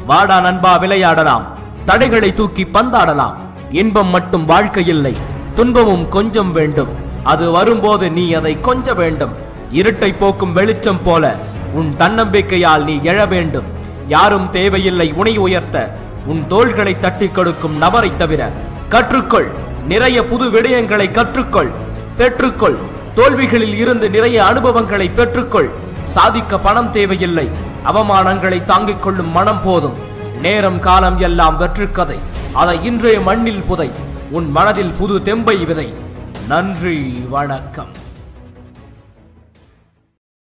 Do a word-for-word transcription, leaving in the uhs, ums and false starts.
வாடா நண்பா விளையாடலாம், தடைகளை தூக்கி பந்தாடலாம். இன்பம் மட்டும் வாழ்க்கை இல்லை, துன்பமும் கொஞ்சம் வேண்டும். அது வரும்போது நீ அதை கொஞ்ச வேண்டும். இருட்டை போக்கும் வெளிச்சம் போல உன் தன்னம்பிக்கையால் நீ எழ வேண்டும். யாரும் தேவையில்லை உனை உயர்த்த, உன் தோள்களை தட்டி கொடுக்கும் நபரை தவிர. கற்றுக்கொள், நிறைய புது விடயங்களை கற்றுக்கொள், பெற்றுக்கொள். தோல்விகளில் இருந்து நிறைய அனுபவங்களை பெற்றுக்கொள். சாதிக்க பணம் தேவையில்லை, அவமானங்களை தாங்கிக் கொள்ளும் மனம் போதும். நேரம் காலம் எல்லாம் வெற்று கதை, அதை இன்றைய மண்ணில் புதை. உன் மனதில் புது தெம்பை விதை. நன்றி, வணக்கம்.